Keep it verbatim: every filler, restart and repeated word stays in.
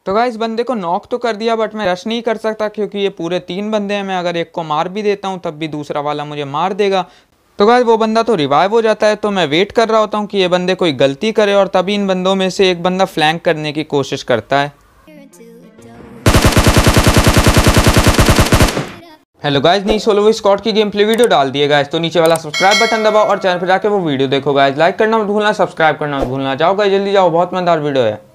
तो गाइस बंदे को नॉक तो कर दिया बट मैं रश नहीं कर सकता क्योंकि ये पूरे तीन बंदे हैं। मैं अगर एक को मार भी देता हूँ तब भी दूसरा वाला मुझे मार देगा। तो गाइस वो बंदा तो रिवाइव हो जाता है, तो मैं वेट कर रहा होता हूँ कि ये बंदे कोई गलती करे और तभी इन बंदों में से एक बंदा फ्लैंक करने की कोशिश करता है। हेलो गाइस, नई सोलो स्क्वाड की गेम प्ले वीडियो डाल दिए गाइस, तो नीचे वाला सब्सक्राइब बटन दबाओ और चैनल पर जाके वो वीडियो देखो गाइस। लाइक करना मत भूलना, सब्सक्राइब करना मत भूलना। जाओ गाइस जल्दी जाओ, बहुत मजेदार वीडियो है।